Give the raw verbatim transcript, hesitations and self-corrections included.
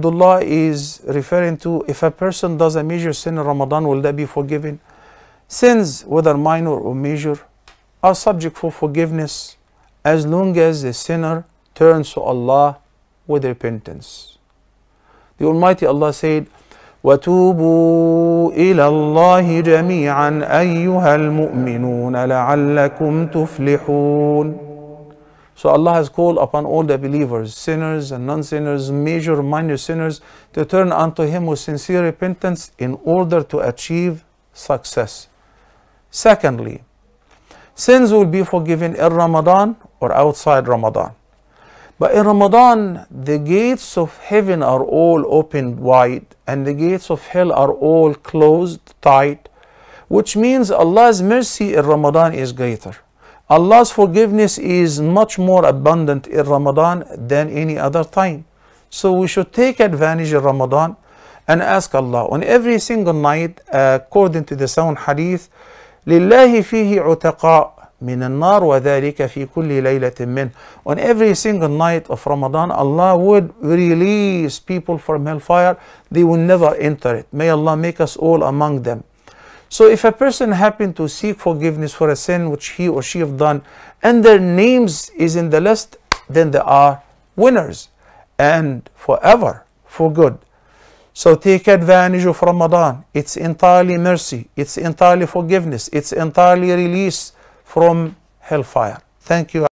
Abdullah is referring to, if a person does a major sin in Ramadan, will that be forgiven? Sins, whether minor or major, are subject for forgiveness as long as the sinner turns to Allah with repentance. The Almighty Allah said, وَتُوبُوا إِلَى اللَّهِ جَمِيعًا أَيُّهَا الْمُؤْمِنُونَ لَعَلَّكُمْ تُفْلِحُونَ. So Allah has called upon all the believers, sinners and non-sinners, major and minor sinners, to turn unto Him with sincere repentance in order to achieve success. Secondly, sins will be forgiven in Ramadan or outside Ramadan. But in Ramadan, the gates of heaven are all opened wide and the gates of hell are all closed tight, which means Allah's mercy in Ramadan is greater. Allah's forgiveness is much more abundant in Ramadan than any other time. So we should take advantage of Ramadan and ask Allah on every single night, uh, according to the sound hadith, لِلَّهِ فِيهِ عُتَقَاء مِنَ النَّارِ وَذَلِكَ فِي كُلِّ لَيْلَةٍ مِّنْ. On every single night of Ramadan, Allah would release people from hellfire. They will never enter it. May Allah make us all among them. So if a person happened to seek forgiveness for a sin which he or she have done and their names is in the list, then they are winners and forever for good. So take advantage of Ramadan. It's entirely mercy. It's entirely forgiveness. It's entirely release from hellfire. Thank you.